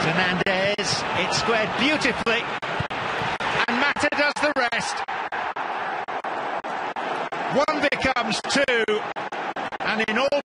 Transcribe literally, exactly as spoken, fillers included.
Fernandez, it's squared beautifully, and Mata does the rest. One becomes two, and in all